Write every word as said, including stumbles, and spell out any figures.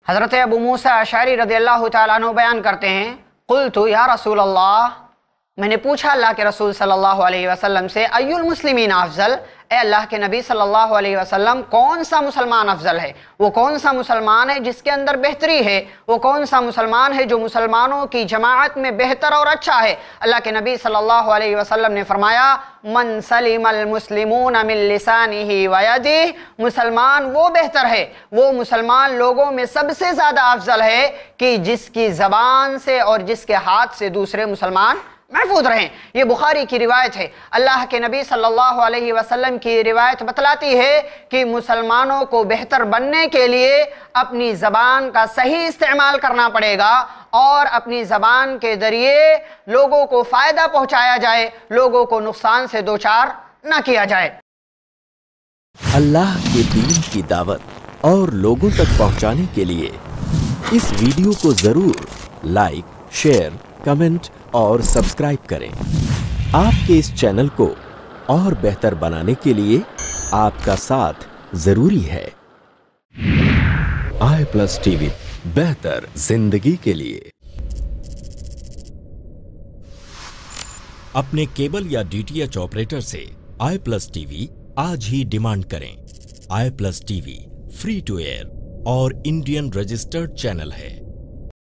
हज़रत अबू मूसा अशअरी रज़ियल्लाहु ताला अन्हु बयान करते हैं, क़ुल्तु या रसूल अल्लाह, मैंने पूछा अल्लाह के रसूल सल्लल्लाहु अलैहि वसल्लम से, अय्युल मुस्लिमीन अफ़ज़ल, ए अल्लाह के नबी सल्लल्लाहु अलैहि वसल्लम, कौन सा मुसलमान अफजल है? वो कौन सा मुसलमान है जिसके अंदर बेहतरी है? वो कौन सा मुसलमान है जो मुसलमानों की जमाअत में बेहतर और अच्छा है? अल्लाह के नबी सल्लल्लाहु अलैहि वसल्लम ने फरमाया, मन सलिमल मुस्लिमून मिन लिसानिही व यदिही, मुसलमान वो बेहतर है, वो मुसलमान लोगों में सबसे ज़्यादा अफजल है कि जिसकी ज़बान से और जिसके हाथ से दूसरे मुसलमान महफूज रहें। ये बुखारी की रिवायत है। अल्लाह के नबी सल्लल्लाहु अलैहि वसल्लम की रिवायत बतलाती है कि मुसलमानों को बेहतर बनने के लिए अपनी ज़बान का सही इस्तेमाल करना पड़ेगा और अपनी ज़बान के ज़रिए लोगों को फ़ायदा पहुँचाया जाए, लोगों को नुकसान से दो चार न किया जाए। अल्लाह के दीन की दावत और लोगों तक पहुँचाने के लिए इस वीडियो को ज़रूर लाइक, शेयर, कमेंट और सब्सक्राइब करें। आपके इस चैनल को और बेहतर बनाने के लिए आपका साथ जरूरी है। आई प्लस टीवी, बेहतर जिंदगी के लिए। अपने केबल या डीटीएच ऑपरेटर से आई प्लस टीवी आज ही डिमांड करें। I plus TV free to air और इंडियन रजिस्टर्ड चैनल है।